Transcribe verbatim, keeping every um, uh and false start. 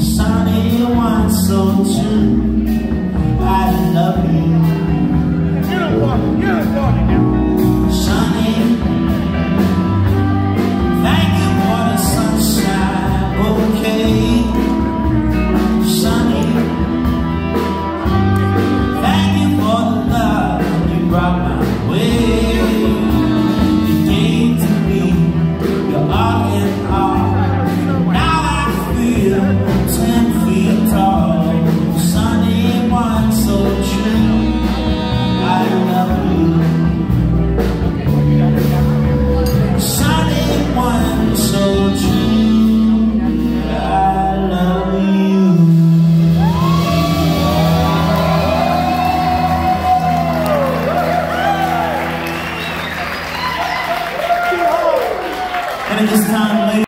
Sunny one so true, I love you. Get up, Barney, get up, Barney. Sunny, thank you for the sunshine bouquet. Sunny, thank you for the love you brought my way. You gave to me your all in all. Now I feel ten feet tall. Sunny one so true, I love you. Sunny one so true, I love you. And at this time, ladies